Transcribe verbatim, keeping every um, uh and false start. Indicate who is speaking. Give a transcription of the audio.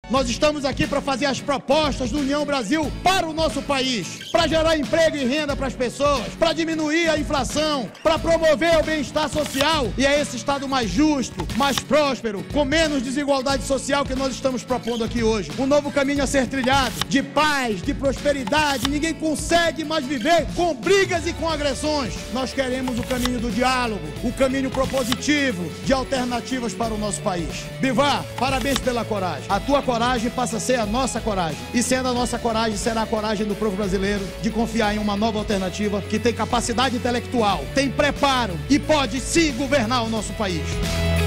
Speaker 1: Nós estamos aqui para fazer as propostas do União Brasil para o nosso país, para gerar emprego e renda para as pessoas, para diminuir a inflação, para promover o bem-estar social. E é esse Estado mais justo, mais próspero, com menos desigualdade social que nós estamos propondo aqui hoje. Um novo caminho a ser trilhado, de paz, de prosperidade. Ninguém consegue mais viver com brigas e com agressões. Nós queremos o caminho do diálogo, o caminho propositivo, de alternativas para o nosso país. Bivar, parabéns pela coragem. A tua coragem passa a ser a nossa coragem. E sendo a nossa coragem, será a coragem do povo brasileiro de confiar em uma nova alternativa que tem capacidade intelectual, tem preparo e pode sim governar o nosso país.